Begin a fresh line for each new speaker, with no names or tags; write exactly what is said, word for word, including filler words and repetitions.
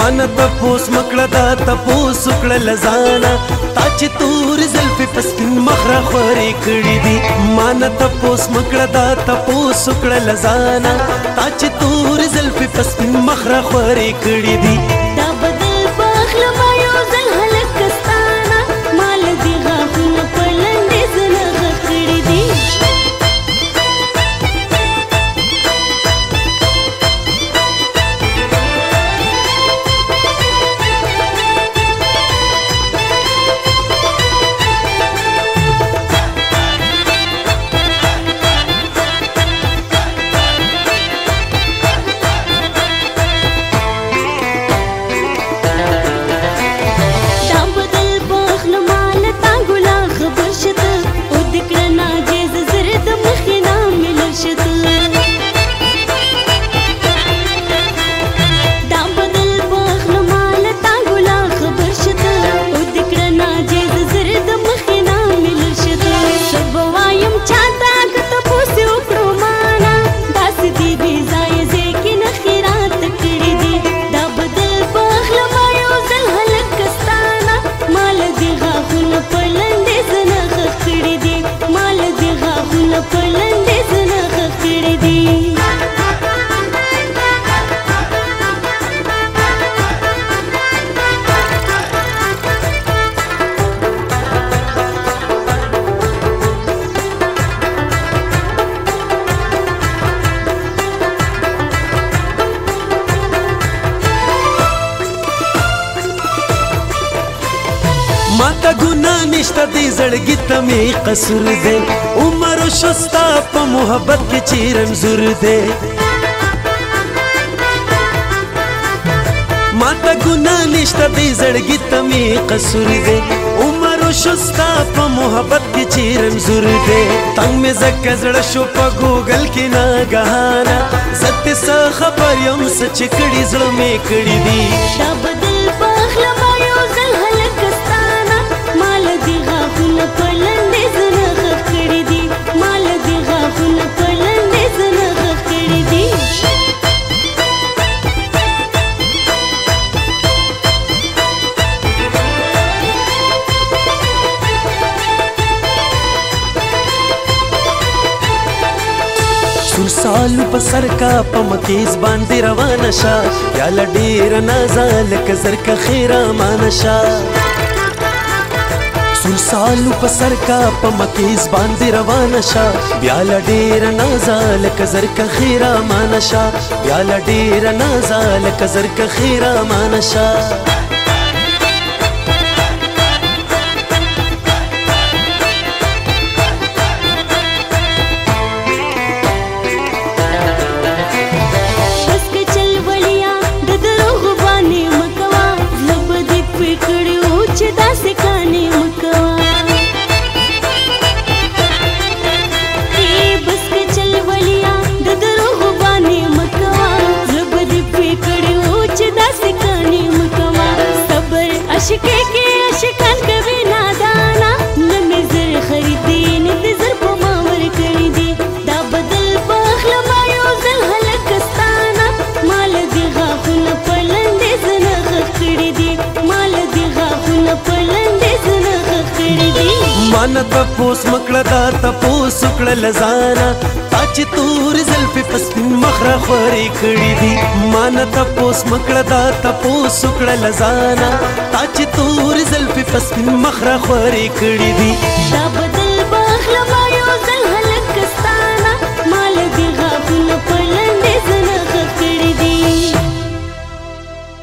مانا تپوس مکړه دا تپوس وکړه لزانا تا چې تور زلفې په سپین مخ راخورې کړي دي مانا تپوس مکړه دا تپوس وکړه لزانا تا چې تور زلفې په سپین مخ راخورې کړي دي
دا بدل پخله ما یو ځل هلک ستانه مال دې غاښونه په لنډې زنه غږ کړي دي
ماته ګناه نشته دې زړګي ته مې قصور دی عمر شو ستا په محبت کې چې رنځور دی ماته ګناه نشته دې زړګي ته مې قصور دی عمر شو ستا په محبت کې چې رنځور دی تنګ مې ځکه زړه شو په ګوګل کې ناګهانه زه تې څه خبر یم څه چې کړي زړه مې کړي دي
دا بدل پخله ما یو ځل هلک ستانه مال دې غاښونه په لنډې زنه غږ کړي دي مال دې غاښونه په لنډې زنه غږ کړي دي
سور سالو په سر کا په مکیز باندې روانه شه یا له ډېره نازه لکه زرکه خیره مانه شه سور سالو په سر کا په مکیز باندې روانه شه بیا له ډېره نازه لکه زرکه خیره مانه شه بیا له ډېره نازه لکه زرکه خیره مانه شه
عشقه کې عشقان کوي نادانا نه مې زر خریدي نه دې زر په ما ورکړي دي دا بدل پخله ما یو ځل هلک ستانه مال دې غاښونه په لنډې زنه غږ کړي دي مال دې غاښونه په لنډې زنه غږ کړي دي
مانا تپوس مکړه دا تپوس وکړه لزانا تا چې تور زلفې په سپین مخ راخورې کړي دي مانا تپوس مکړه دا تپوس وکړه لزانا تا چې تور زلفې په سپین مخ راخورې کړي دي